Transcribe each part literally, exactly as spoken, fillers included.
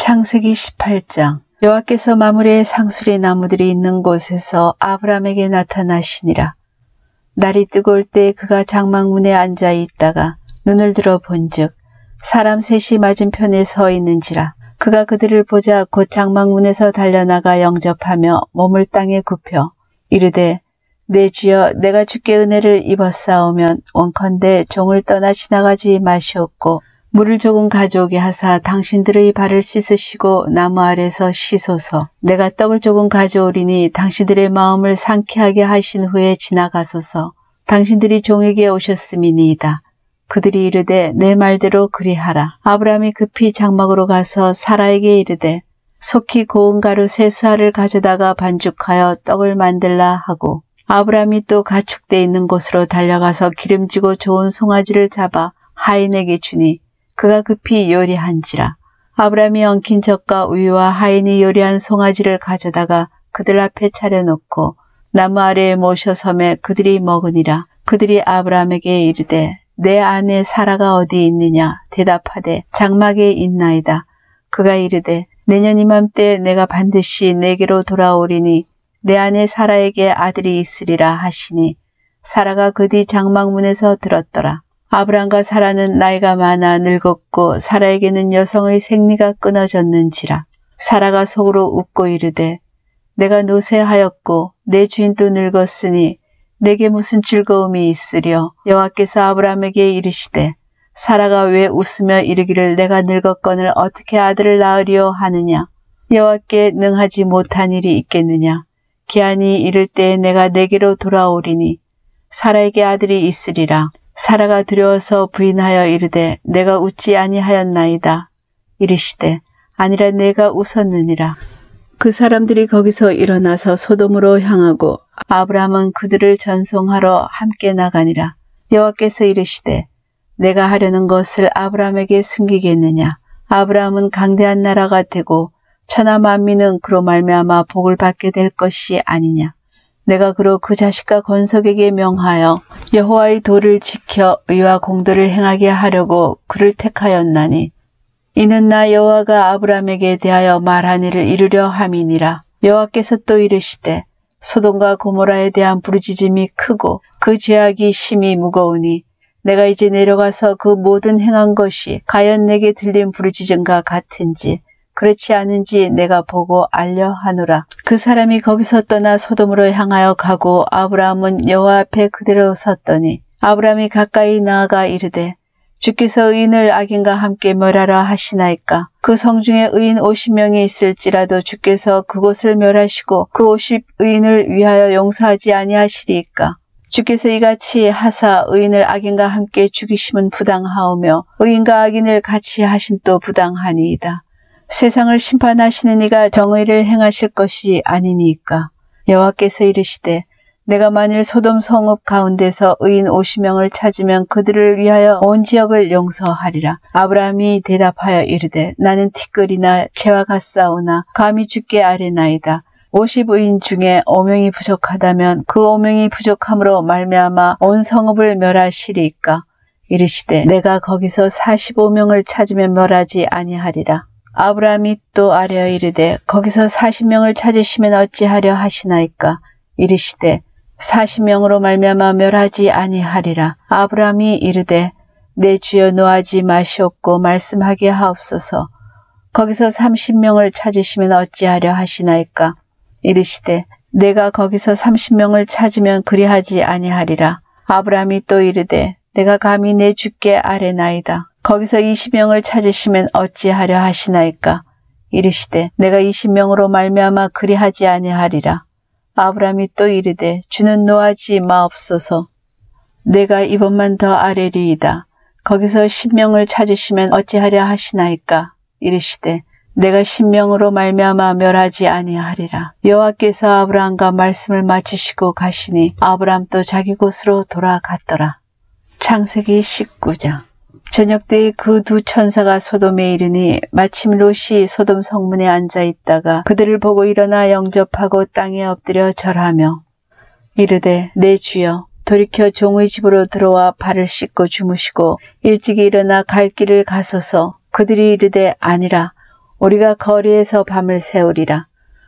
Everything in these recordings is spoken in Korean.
창세기 십팔 장. 여호와께서 마므레의 상수리 나무들이 있는 곳에서 아브람에게 나타나시니라. 날이 뜨거울 때 그가 장막문에 앉아 있다가 눈을 들어 본즉 사람 셋이 맞은편에 서 있는지라. 그가 그들을 보자 곧 장막문에서 달려나가 영접하며 몸을 땅에 굽혀 이르되 내 주여, 내가 주께 은혜를 입었사오면 원컨대 종을 떠나 지나가지 마시옵고 물을 조금 가져오게 하사 당신들의 발을 씻으시고 나무 아래서 쉬소서. 내가 떡을 조금 가져오리니 당신들의 마음을 상쾌하게 하신 후에 지나가소서. 당신들이 종에게 오셨음이니이다. 그들이 이르되 내 말대로 그리하라. 아브라함이 급히 장막으로 가서 사라에게 이르되 속히 고운 가루 세 스아를 가져다가 반죽하여 떡을 만들라 하고 아브라함이 또 가축대 있는 곳으로 달려가서 기름지고 좋은 송아지를 잡아 하인에게 주니 그가 급히 요리한지라. 아브라함이 엉킨 젖과 우유와 하인이 요리한 송아지를 가져다가 그들 앞에 차려놓고 나무 아래에 모셔 섬에 그들이 먹으니라. 그들이 아브라함에게 이르되 내 아내 사라가 어디 있느냐? 대답하되 장막에 있나이다. 그가 이르되 내년 이맘때 내가 반드시 내게로 돌아오리니 내 아내 사라에게 아들이 있으리라 하시니 사라가 그 뒤 장막문에서 들었더라. 아브람과 사라는 나이가 많아 늙었고 사라에게는 여성의 생리가 끊어졌는지라. 사라가 속으로 웃고 이르되 내가 노쇠하였고 내 주인도 늙었으니 내게 무슨 즐거움이 있으랴. 여호와께서 아브람에게 이르시되 사라가 왜 웃으며 이르기를 내가 늙었거늘 어떻게 아들을 낳으리요 하느냐. 여호와께 능하지 못한 일이 있겠느냐. 기한이 이를 때에 내가 내게로 돌아오리니 사라에게 아들이 있으리라. 사라가 두려워서 부인하여 이르되 내가 웃지 아니하였나이다. 이르시되 아니라 내가 웃었느니라. 그 사람들이 거기서 일어나서 소돔으로 향하고 아브람은 그들을 전송하러 함께 나가니라. 여호와께서 이르시되 내가 하려는 것을 아브람에게 숨기겠느냐. 아브람은 강대한 나라가 되고 천하 만민은 그로 말미암아 복을 받게 될 것이 아니냐. 내가 그로 그 자식과 건석에게 명하여 여호와의 도를 지켜 의와 공도를 행하게 하려고 그를 택하였나니 이는 나 여호와가 아브람에게 대하여 말한 일을 이루려 함이니라. 여호와께서 또 이르시되 소돔과 고모라에 대한 부르짖음이 크고 그 죄악이 심히 무거우니 내가 이제 내려가서 그 모든 행한 것이 과연 내게 들린 부르짖음과 같은지 그렇지 않은지 내가 보고 알려 하노라. 그 사람이 거기서 떠나 소돔으로 향하여 가고 아브라함은 여호와 앞에 그대로 섰더니 아브라함이 가까이 나아가 이르되 주께서 의인을 악인과 함께 멸하라 하시나이까. 그 성 중에 의인 오십 명이 있을지라도 주께서 그곳을 멸하시고 그 오십 의인을 위하여 용서하지 아니하시리이까. 주께서 이같이 하사 의인을 악인과 함께 죽이심은 부당하오며 의인과 악인을 같이 하심도 부당하니이다. 세상을 심판하시는 이가 정의를 행하실 것이 아니니까. 여호와께서 이르시되 내가 만일 소돔 성읍 가운데서 의인 오십 명을 찾으면 그들을 위하여 온 지역을 용서하리라. 아브라함이 대답하여 이르되 나는 티끌이나 채와 같사오나 감히 주께 아뢰나이다. 오십 의인 중에 오 명이 부족하다면 그 오 명이 부족함으로 말미암아 온 성읍을 멸하시리이까. 이르시되 내가 거기서 사십오 명을 찾으면 멸하지 아니하리라. 아브라함이 또 아뢰어 이르되 거기서 사십 명을 찾으시면 어찌하려 하시나이까. 이르시되 사십 명으로 말미암아 멸하지 아니하리라. 아브라함이 이르되 내 주여 노하지 마시옵고 말씀하게 하옵소서. 거기서 삼십 명을 찾으시면 어찌하려 하시나이까. 이르시되 내가 거기서 삼십 명을 찾으면 그리하지 아니하리라. 아브라함이 또 이르되 내가 감히 내 주께 아뢰나이다. 거기서 이십 명을 찾으시면 어찌하려 하시나이까. 이르시되 내가 이십 명으로 말미암아 그리하지 아니하리라. 아브라함이 또 이르되 주는 노하지 마옵소서. 내가 이번만 더 아뢰리이다. 거기서 십 명을 찾으시면 어찌하려 하시나이까. 이르시되 내가 십 명으로 말미암아 멸하지 아니하리라. 여호와께서 아브라함과 말씀을 마치시고 가시니 아브라함 또 자기 곳으로 돌아갔더라. 창세기 십구 장. 저녁 때에 그 두 천사가 소돔에 이르니 마침 롯이 소돔 성문에 앉아 있다가 그들을 보고 일어나 영접하고 땅에 엎드려 절하며 이르되 내 주여 돌이켜 종의 집으로 들어와 발을 씻고 주무시고 일찍이 일어나 갈 길을 가소서. 그들이 이르되 아니라 우리가 거리에서 밤을 새우리라.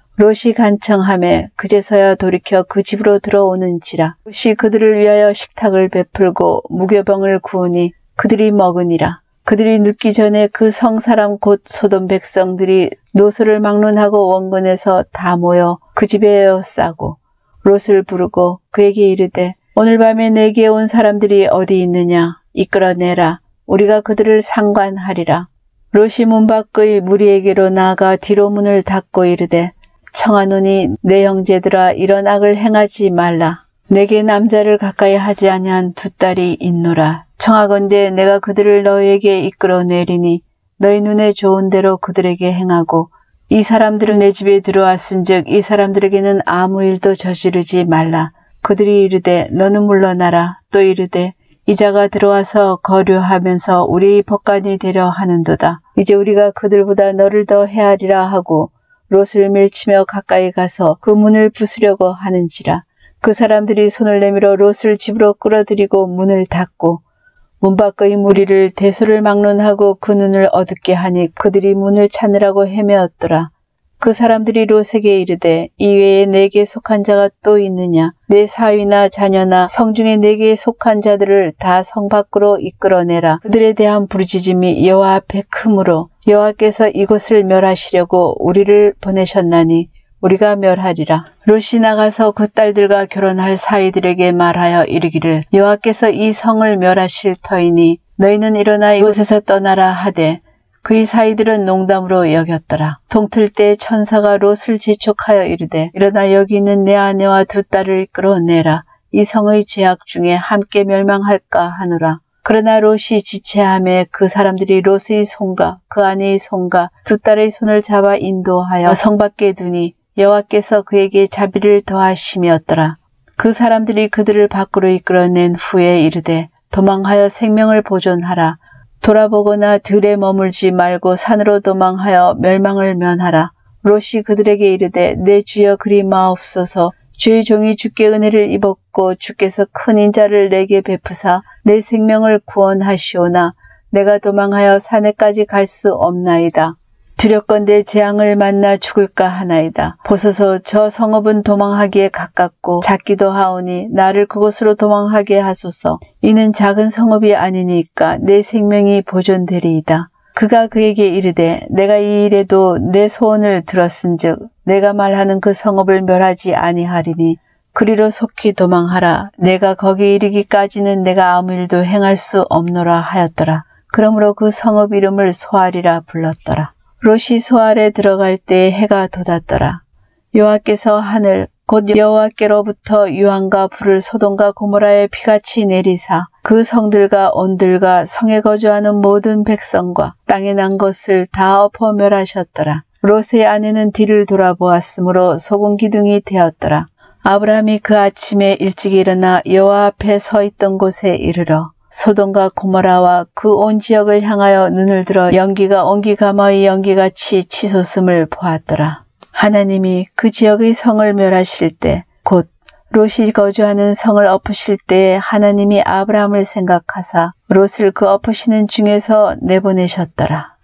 롯이 간청하매 그제서야 돌이켜 그 집으로 들어오는지라. 롯이 그들을 위하여 식탁을 베풀고 무교병을 구우니 그들이 먹으니라. 그들이 눕기 전에 그 성사람 곧 소돔 백성들이 노소를 막론하고 원근에서 다 모여 그 집에 에워싸고 롯을 부르고 그에게 이르되 오늘 밤에 내게 온 사람들이 어디 있느냐 이끌어내라. 우리가 그들을 상관하리라. 롯이 문 밖의 무리에게로 나아가 뒤로 문을 닫고 이르되 청하노니 내 형제들아 이런 악을 행하지 말라. 내게 남자를 가까이 하지 아니한 두 딸이 있노라. 청하건대 내가 그들을 너희에게 이끌어내리니 너희 눈에 좋은 대로 그들에게 행하고 이 사람들은 내 집에 들어왔은즉 이 사람들에게는 아무 일도 저지르지 말라. 그들이 이르되 너는 물러나라. 또 이르되 이자가 들어와서 거류하면서 우리 법관이 되려 하는도다. 이제 우리가 그들보다 너를 더 헤아리라 하고 롯을 밀치며 가까이 가서 그 문을 부수려고 하는지라. 그 사람들이 손을 내밀어 롯을 집으로 끌어들이고 문을 닫고 문 밖의 무리를 대소를 막론하고 그 눈을 어둡게 하니 그들이 문을 찾느라고 헤매었더라. 그 사람들이 롯에게 이르되 이외에 내게 속한 자가 또 있느냐. 내 사위나 자녀나 성중에 내게 속한 자들을 다 성 밖으로 이끌어내라. 그들에 대한 부르짖음이 여호와 앞에 크므로 여호와께서 이곳을 멸하시려고 우리를 보내셨나니 우리가 멸하리라. 롯이 나가서 그 딸들과 결혼할 사위들에게 말하여 이르기를 여호와께서 이 성을 멸하실 터이니 너희는 일어나 이곳에서 떠나라 하되 그의 사위들은 농담으로 여겼더라. 동틀 때 천사가 롯을 재촉하여 이르되 일어나 여기 있는 내 아내와 두 딸을 끌어내라. 이 성의 죄악 중에 함께 멸망할까 하노라. 그러나 롯이 지체하매 그 사람들이 롯의 손과 그 아내의 손과 두 딸의 손을 잡아 인도하여 성 밖에 두니 여호와께서 그에게 자비를 더하심이었더라. 그 사람들이 그들을 밖으로 이끌어낸 후에 이르되 도망하여 생명을 보존하라. 돌아보거나 들에 머물지 말고 산으로 도망하여 멸망을 면하라. 롯이 그들에게 이르되 내 주여 그리 마옵소서. 주의 종이 주께 은혜를 입었고 주께서 큰 인자를 내게 베푸사 내 생명을 구원하시오나 내가 도망하여 산에까지 갈 수 없나이다. 두렵건대 재앙을 만나 죽을까 하나이다. 보소서 저 성읍은 도망하기에 가깝고 작기도 하오니 나를 그곳으로 도망하게 하소서. 이는 작은 성읍이 아니니까 내 생명이 보존되리이다. 그가 그에게 이르되 내가 이 일에도 내 소원을 들었은즉 내가 말하는 그 성읍을 멸하지 아니하리니 그리로 속히 도망하라. 내가 거기 이르기까지는 내가 아무 일도 행할 수 없노라 하였더라. 그러므로 그 성읍 이름을 소알이라 불렀더라. 롯이 소알에 들어갈 때 해가 돋았더라. 여호와께서 하늘 곧 여호와께로부터 유황과 불을 소돔과 고모라에 피같이 내리사 그 성들과 온들과 성에 거주하는 모든 백성과 땅에 난 것을 다 엎어 멸하셨더라. 롯의 아내는 뒤를 돌아보았으므로 소금 기둥이 되었더라. 아브라함이 그 아침에 일찍 일어나 여호와 앞에 서 있던 곳에 이르러 소돔과 고모라와 그 온 지역을 향하여 눈을 들어 연기가 온기가마의 연기같이 치솟음을 보았더라. 하나님이 그 지역의 성을 멸하실 때 곧 롯이 거주하는 성을 엎으실 때에 하나님이 아브라함을 생각하사 롯을 그 엎으시는 중에서 내보내셨더라.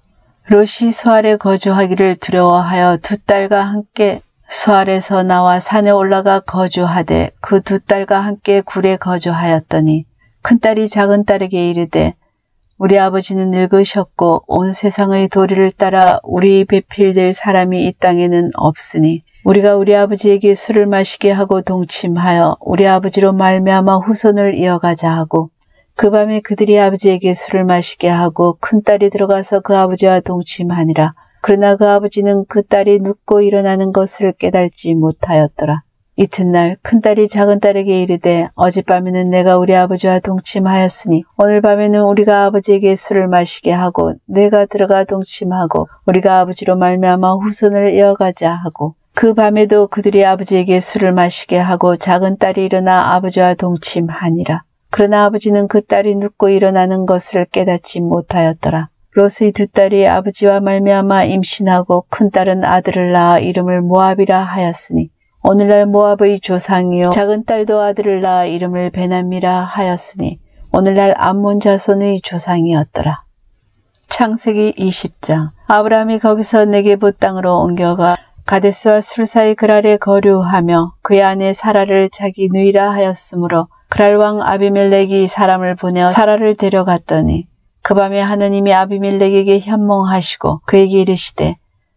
롯이 소알에 거주하기를 두려워하여 두 딸과 함께 소알에서 나와 산에 올라가 거주하되 그 두 딸과 함께 굴에 거주하였더니 큰딸이 작은딸에게 이르되 우리 아버지는 늙으셨고 온 세상의 도리를 따라 우리 배필될 사람이 이 땅에는 없으니 우리가 우리 아버지에게 술을 마시게 하고 동침하여 우리 아버지로 말미암아 후손을 이어가자 하고 그 밤에 그들이 아버지에게 술을 마시게 하고 큰딸이 들어가서 그 아버지와 동침하니라. 그러나 그 아버지는 그 딸이 눕고 일어나는 것을 깨달지 못하였더라. 이튿날 큰딸이 작은딸에게 이르되 어젯밤에는 내가 우리 아버지와 동침하였으니 오늘 밤에는 우리가 아버지에게 술을 마시게 하고 내가 들어가 동침하고 우리가 아버지로 말미암아 후손을 이어가자 하고 그 밤에도 그들이 아버지에게 술을 마시게 하고 작은딸이 일어나 아버지와 동침하니라. 그러나 아버지는 그 딸이 눕고 일어나는 것을 깨닫지 못하였더라. 롯의 두 딸이 아버지와 말미암아 임신하고 큰딸은 아들을 낳아 이름을 모압이라 하였으니 오늘날 모압의 조상이요 작은 딸도 아들을 낳아 이름을 베남이라 하였으니 오늘날 암몬 자손의 조상이었더라. 창세기 이십 장. 아브라함이 거기서 네게부 땅으로 옮겨가 가데스와 술 사이 그랄에 거류하며 그의 아내 사라를 자기 누이라 하였으므로 그랄 왕 아비멜렉이 사람을 보내어 사라를 데려갔더니 그 밤에 하느님이 아비멜렉에게 현몽하시고 그에게 이르시되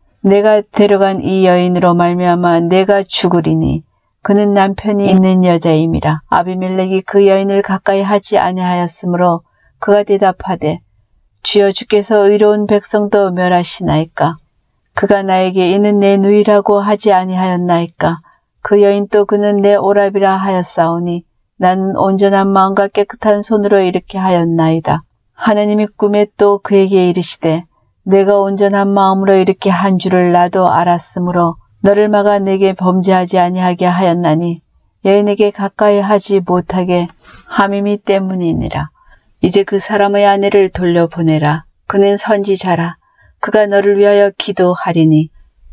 내가 데려간 이 여인으로 말미암아 내가 죽으리니 그는 남편이 있는 여자임이라. 아비멜렉이 그 여인을 가까이 하지 아니하였으므로 그가 대답하되 주여 주께서 의로운 백성도 멸하시나이까. 그가 나에게 이는 내 누이라고 하지 아니하였나이까. 그 여인 또 그는 내 오라비라 하였사오니 나는 온전한 마음과 깨끗한 손으로 이렇게 하였나이다. 하나님이 꿈에 또 그에게 이르시되 내가 온전한 마음으로 이렇게 한 줄을 나도 알았으므로 너를 막아 내게 범죄하지 아니하게 하였나니 여인에게 가까이 하지 못하게 함이미 때문이니라. 이제 그 사람의 아내를 돌려보내라. 그는 선지자라. 그가 너를 위하여 기도하리니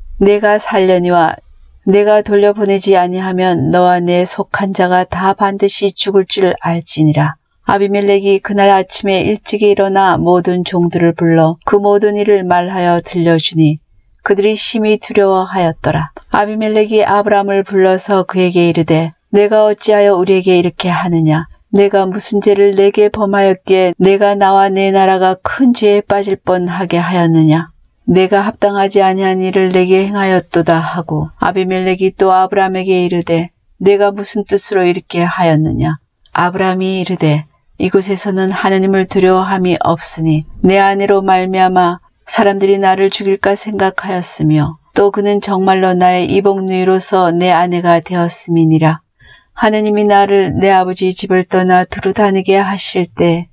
내가 살려니와 내가 돌려보내지 아니하면 너와 내 속한 자가 다 반드시 죽을 줄 알지니라. 아비멜렉이 그날 아침에 일찍이 일어나 모든 종들을 불러 그 모든 일을 말하여 들려주니 그들이 심히 두려워하였더라. 아비멜렉이 아브람을 불러서 그에게 이르되 내가 어찌하여 우리에게 이렇게 하느냐. 내가 무슨 죄를 내게 범하였기에 내가 나와 내 나라가 큰 죄에 빠질 뻔하게 하였느냐. 내가 합당하지 아니한 일을 내게 행하였도다 하고 아비멜렉이 또 아브람에게 이르되 내가 무슨 뜻으로 이렇게 하였느냐. 아브람이 이르되 이곳에서는 하느님을 두려워함이 없으니 내 아내로 말미암아 사람들이 나를 죽일까 생각하였으며 또 그는 정말로 나의 이복누이로서 내 아내가 되었음이니라. 하느님이 나를 내 아버지 집을 떠나 두루 다니게 하실 때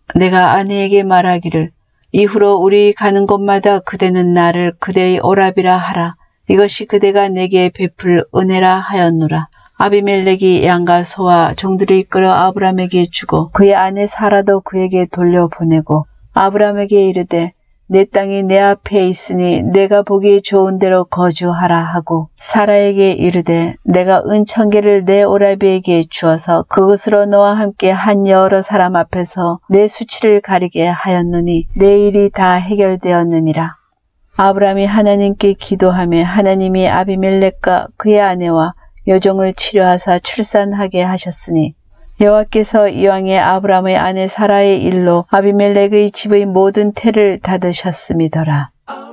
내가 아내에게 말하기를 이후로 우리 가는 곳마다 그대는 나를 그대의 오라비라 하라. 이것이 그대가 내게 베풀 은혜라 하였노라. 아비멜렉이 양과 소와 종들을 이끌어 아브람에게 주고 그의 아내 사라도 그에게 돌려보내고 아브람에게 이르되 내 땅이 내 앞에 있으니 내가 보기에 좋은 대로 거주하라 하고 사라에게 이르되 내가 은천계를 내 오라비에게 주어서 그것으로 너와 함께 한 여러 사람 앞에서 내 수치를 가리게 하였느니 내 일이 다 해결되었느니라. 아브람이 하나님께 기도하며 하나님이 아비멜렉과 그의 아내와 여종을 치료하사 출산하게 하셨으니 여호와께서 이왕에 아브람의 아내 사라의 일로 아비멜렉의 집의 모든 태를 닫으셨음이더라.